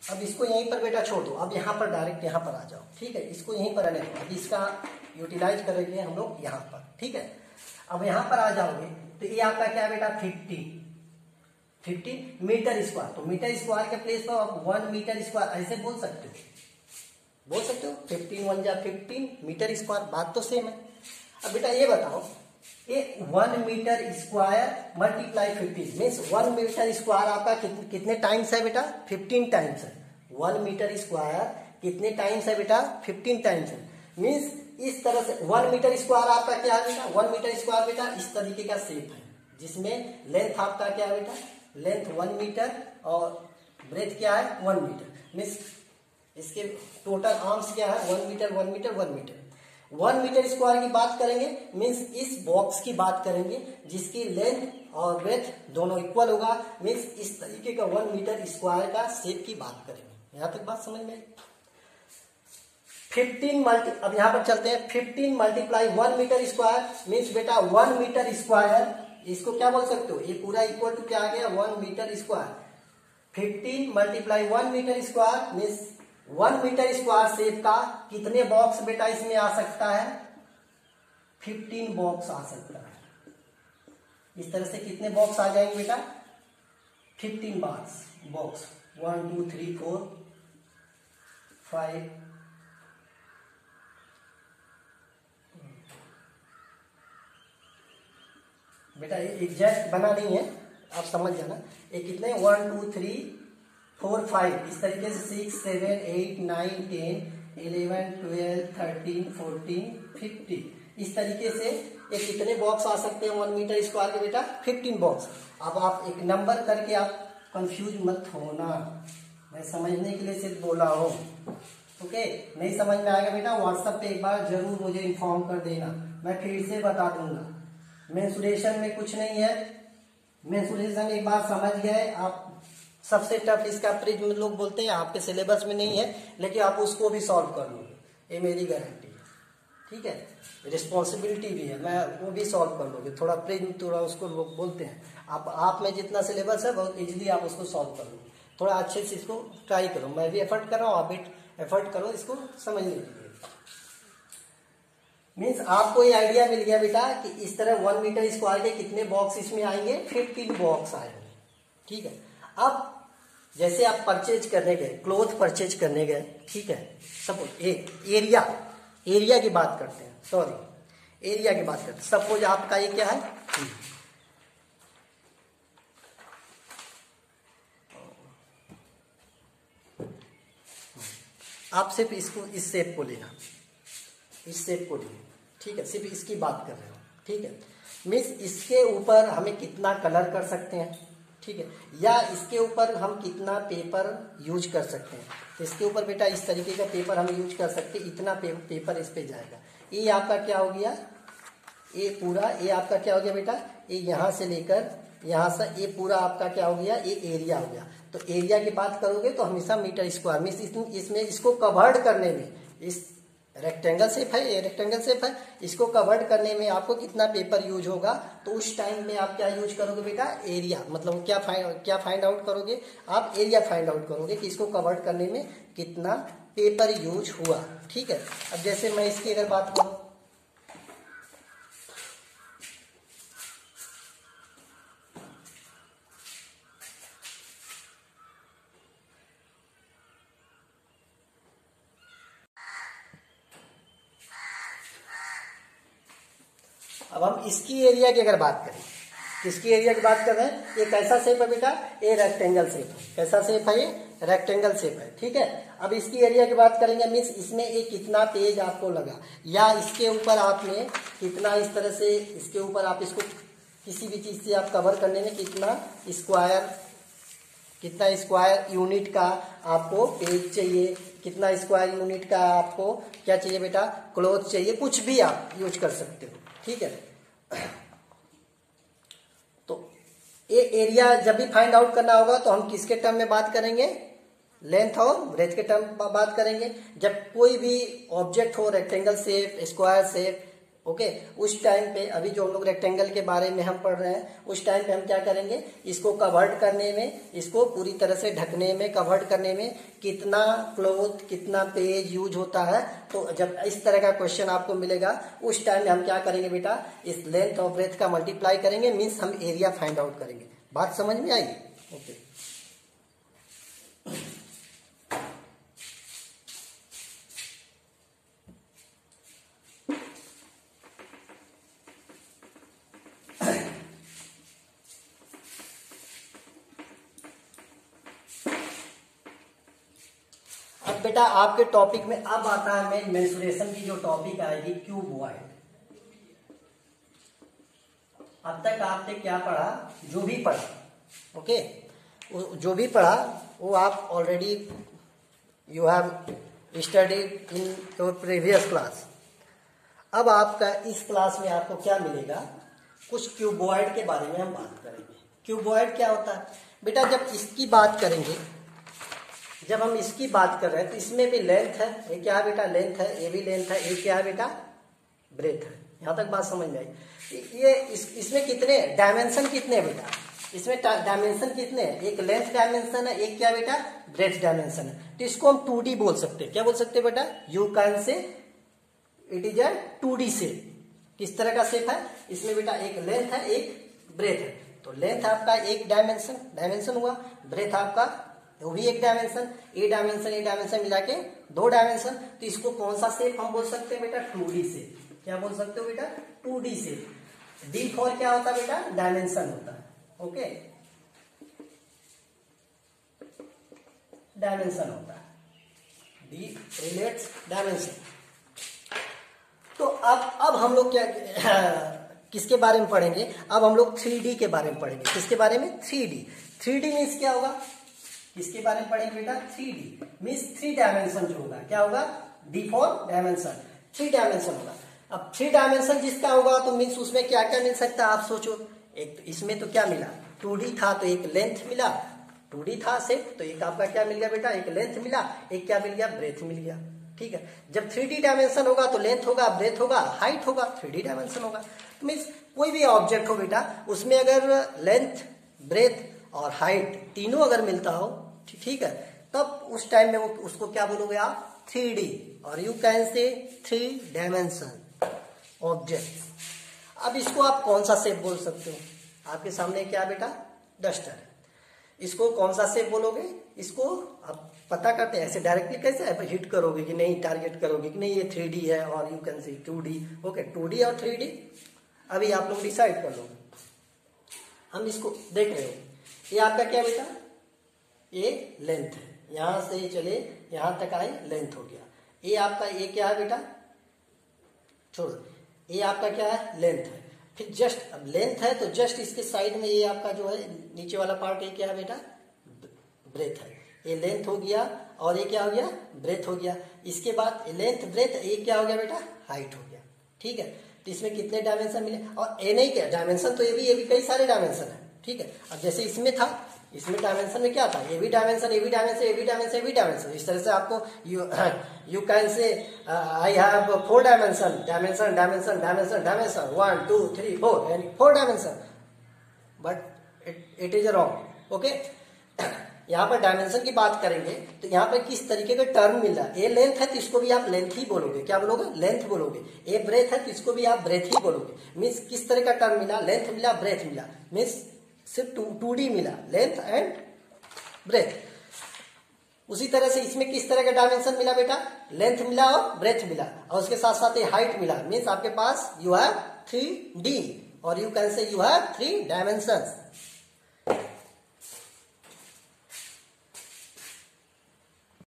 अब इसको यहीं पर बेटा छोड़ दो, अब यहाँ पर डायरेक्ट यहाँ पर आ जाओ, ठीक है। इसको यहीं पर आने दो, अब इसका यूटिलाइज करेंगे हम लोग यहाँ पर, ठीक है। अब यहाँ पर आ जाओगे तो ये आपका क्या बेटा 50 मीटर स्क्वायर, तो मीटर स्क्वायर के प्लेस पर आप 1 मीटर स्क्वायर ऐसे बोल सकते हो, 15 1 जा 15 मीटर स्क्वायर, बात तो सेम है। अब बेटा ये बताओ, ये 1 meter square multiply 50 means 1 meter square आपका कितने टाइम्स है बेटा 15 टाइम्स है। 1 मीटर स्क्वायर कितने टाइम्स है बेटा 15 टाइम्स है। मीन्स इस तरह से 1 मीटर स्क्वायर आपका क्या है बेटा 1 मीटर स्क्वायर बेटा इस तरीके का शेप है, जिसमें लेंथ आपका क्या है बेटा लेंथ 1 मीटर और ब्रेथ क्या है 1 मीटर। मीन्स इसके टोटल आर्म्स क्या है 1 meter 1 meter 1 meter. 1 meter square की बात करेंगे मीन्स इस बॉक्स की बात करेंगे जिसकी लेंथ और ब्रेथ दोनों इक्वल होगा। मीन्स इस तरीके का 1 मीटर स्क्वायर का शेप की बात करेंगे। यहां तक बात समझ में आई। 15 अब यहां पर चलते हैं 15 मल्टीप्लाई 1 मीटर स्क्वायर मीन्स बेटा 1 मीटर स्क्वायर, इसको क्या बोल सकते हो ये पूरा इक्वल टू क्या आ गया 1 meter square. 15 multiply 1 meter square means 1 meter square shape का कितने बॉक्स बेटा इसमें आ सकता है 15 बॉक्स आ सकता है। इस तरह से कितने बॉक्स आ जाएंगे बेटा 15 बॉक्स 1 2 3 4 5 बेटा ये एग्जैक्ट बना नहीं है, आप समझ जाना। ये कितने 1 2 3 4 5 इस तरीके से 6 7 8 9 10 11 12 13 14 15 इस तरीके से ये कितने बॉक्स आ सकते हैं 1 मीटर स्क्वायर के बेटा 15 बॉक्स। अब आप एक नंबर करके आप कंफ्यूज मत होना, मैं समझने के लिए सिर्फ बोला हूँ। ओके, नहीं समझ में आएगा बेटा व्हाट्सएप पे एक बार जरूर मुझे इन्फॉर्म कर देना, मैं फिर से बता दूंगा। मेंसुरेशन में कुछ नहीं है, मेंसुरेशन एक बार समझ गए आप। सबसे टफ इसका प्रिज्म लोग बोलते हैं आपके सिलेबस में नहीं है, लेकिन आप उसको भी सॉल्व कर लोगे, ये मेरी गारंटी है, ठीक है। रिस्पॉन्सिबिलिटी भी है, मैं वो भी सॉल्व कर लोगे। थोड़ा प्रिज्म थोड़ा उसको लोग बोलते हैं, आप में जितना सिलेबस है बहुत इजीली आप उसको सॉल्व कर लोगे। थोड़ा अच्छे से इसको ट्राई करो, मैं भी एफर्ट कर रहा हूँ, आप भी एफर्ट करो इसको समझने के लिए। मीन्स आपको ये आइडिया मिल गया बेटा कि इस तरह 1 मीटर स्क्वायर के कितने बॉक्स इसमें आएंगे 15 बॉक्स आएंगे, ठीक है। अब जैसे आप परचेज करने गए, क्लोथ परचेज करने गए, ठीक है, सपोज एरिया की बात करते हैं, सॉरी एरिया की बात करते हैं। सपोज आपका ये क्या है आप सिर्फ इसको इस शेप को लेना, इस शेप को लेना, ठीक है, सिर्फ इसकी बात कर रहे हो, ठीक है। मीन्स इसके ऊपर हमें कितना कलर कर सकते हैं, ठीक है, या इसके ऊपर हम कितना पेपर यूज कर सकते हैं। तो इसके ऊपर बेटा इस तरीके का पेपर हम यूज कर सकते हैं, इतना पेपर इस पे जाएगा। ये आपका क्या हो गया, ये पूरा ये आपका क्या हो गया बेटा, ये यहाँ से लेकर यहाँ से ये पूरा आपका क्या हो गया, ये एरिया हो गया। तो एरिया की बात करोगे तो हमेशा मीटर स्क्वायर मीन्स इसमें इसको कवर्ड करने में, इस रेक्टेंगल शेप है, ये रेक्टेंगल शेप है, इसको कवर्ड करने में आपको कितना पेपर यूज होगा। तो उस टाइम में आप क्या यूज करोगे बेटा एरिया, मतलब क्या फाइंड आउट करोगे आप एरिया फाइंड आउट करोगे कि इसको कवर्ड करने में कितना पेपर यूज हुआ, ठीक है। अब जैसे मैं इसकी अगर बात करूं, अब हम इसकी एरिया की अगर बात करें, किसकी एरिया की बात कर रहे हैं, ये कैसा शेप है बेटा, ये रेक्टेंगल शेप है। कैसा शेप है, ये रेक्टेंगल शेप है, ठीक है। अब इसकी एरिया की बात करेंगे मीन्स इसमें एक कितना पेज आपको लगा, या इसके ऊपर आपने कितना इस तरह से इसके ऊपर आप इसको किसी भी चीज से आप कवर करने में कितना स्क्वायर यूनिट का आपको पेज चाहिए, कितना स्क्वायर यूनिट का आपको क्या चाहिए बेटा क्लॉथ चाहिए, कुछ भी आप यूज कर सकते हो, ठीक है। तो ये एरिया जब भी फाइंड आउट करना होगा तो हम किसके टर्म में बात करेंगे, लेंथ और ब्रेथ के टर्म बात करेंगे। जब कोई भी ऑब्जेक्ट हो rectangle shape, square shape, okay, उस टाइम पे अभी जो हम लोग रेक्टेंगल के बारे में हम पढ़ रहे हैं, उस टाइम पे हम क्या करेंगे, इसको कवर्ड करने में, इसको पूरी तरह से ढकने में, कवर्ड करने में कितना क्लॉथ, कितना पेज यूज होता है। तो जब इस तरह का क्वेश्चन आपको मिलेगा, उस टाइम में हम क्या करेंगे बेटा, इस लेंथ और ब्रेथ का मल्टीप्लाई करेंगे, मीन्स हम एरिया फाइंड आउट करेंगे। बात समझ में आई? ओके। अब बेटा आपके टॉपिक में अब आता है मेन मेंसुरेशन की जो टॉपिक आएगी, क्यूबॉइड। अब तक आपने क्या पढ़ा, जो भी पढ़ा, ओके, जो भी पढ़ा वो आप already you have studied in your previous class. अब आपका इस क्लास में आपको क्या मिलेगा, कुछ क्यूबॉइड के बारे में हम बात करेंगे। क्यूबॉइड क्या होता है बेटा, जब इसकी बात करेंगे, जब हम इसकी बात कर रहे हैं तो इसमें भी लेंथ है, ये क्या है बेटा, लेंथ है, ये भी लेंथ है, ये क्या है बेटा, ब्रेथ है। यहां तक बात समझ में आई? ये इसमें कितने डायमेंशन कितने हैं बेटा, इसमें डायमेंशन कितने हैं, एक लेंथ डायमेंशन है, एक क्या बेटा, ब्रेथ डायमेंशन है। तो इसको हम 2D बोल सकते हैं। क्या बोल सकते हैं बेटा, you can say it is a 2D shape. किस तरह का शेप है, इसमें बेटा एक लेंथ है, एक ब्रेथ है। तो लेंथ आपका एक डायमेंशन हुआ, ब्रेथ आपका वो भी एक डायमेंशन, ए डायमेंशन मिला के 2 डायमेंशन। तो इसको कौन सा शेप हम बोल सकते हैं बेटा, 2D शेप। क्या बोल सकते हो बेटा, 2D शेप। डी फॉर क्या होता है बेटा, डायमेंशन होता है, ओके, डायमेंशन होता है, डी रिलेट्स डायमेंशन। तो अब हम लोग क्या किसके बारे में पढ़ेंगे, अब हम लोग 3D के बारे में पढ़ेंगे। किसके बारे में, 3D मीन्स क्या होगा, किसके बारे में पढ़ेंगे बेटा, 3D मीन्स 3 डायमेंशन जो होगा, क्या होगा, डी फॉर डायमेंशन, 3 डायमेंशन होगा। अब 3 डायमेंशन जिसका होगा तो मीन्स उसमें क्या क्या मिल सकता है, आप सोचो। एक तो इसमें तो क्या मिला, 2D था तो एक लेंथ मिला, 2D था सिर्फ, तो एक आपका क्या मिल गया बेटा, एक लेंथ मिला, एक क्या मिल गया, ब्रेथ मिल गया। ठीक है, जब 3D डायमेंशन होगा तो लेंथ होगा, ब्रेथ होगा, हाइट होगा, 3D डायमेंशन होगा। तो मीन्स कोई भी ऑब्जेक्ट हो बेटा, उसमें अगर लेंथ, ब्रेथ और हाइट तीनों अगर मिलता हो, ठीक है, तब उस टाइम में उसको क्या बोलोगे आप, 3D, और यू कैन से 3 डायमेंशन ऑब्जेक्ट। अब इसको आप कौन सा शेप बोल सकते हो, आपके सामने क्या बेटा, डस्टर है, इसको कौन सा शेप बोलोगे, इसको आप पता करते हैं ऐसे डायरेक्टली कैसे हिट करोगे कि नहीं, टारगेट करोगे कि नहीं ये 3D है, और यू कैन से 2D, ओके, 2D और 3D अभी आप लोग डिसाइड कर लो। हम इसको देख रहे हो, ये आपका क्या बेटा, ये लेंथ है, यहां से चले यहां तक आए, लेंथ हो गया। ये आपका ये क्या है बेटा, छोड़ो, ये आपका क्या है, लेंथ है। फिर जस्ट अब लेंथ है तो जस्ट इसके साइड में ये आपका जो है नीचे वाला पार्ट, ये क्या है बेटा, ब्रेथ है। ये लेंथ हो गया और ये क्या हो गया, ब्रेथ हो गया। इसके बाद लेंथ ब्रेथ, ये क्या हो गया बेटा, हाइट हो गया। ठीक है, तो इसमें कितने डायमेंशन मिले, और ये नहीं क्या डायमेंशन, तो ये भी कई सारे डायमेंशन है। ठीक है, अब जैसे इसमें था, इसमें डायमेंशन में क्या था, ये भी डायमेंशन, ये भी डायमेंशन, ये भी डायमेंशन, ये भी डायमेंशन। इस तरह से आपको you can say I have 4 dimension, dimension dimension dimension dimension, 1 2 3 4, यानी 4 डायमेंशन, but it is wrong. Okay, यहाँ पर डायमेंशन की बात करेंगे तो यहाँ पर किस तरीके का टर्म मिल रहा है, ये लेंथ है तो इसको भी आप लेंथ ही बोलोगे, क्या बोलोगे, लेंथ बोलोगे। ये ब्रेथ है तो इसको भी आप ब्रेथ ही बोलोगे। मीन्स किस तरह का टर्म मिला, लेंथ मिला, ब्रेथ मिला, मीन्स सिर्फ 2D मिला, लेंथ एंड ब्रेथ। उसी तरह से इसमें किस तरह का डायमेंशन मिला बेटा, लेंथ मिला और ब्रेथ मिला, और उसके साथ साथ ये हाइट मिला। मीन्स आपके पास यू हैव 3D, और you can say you have 3 dimensions.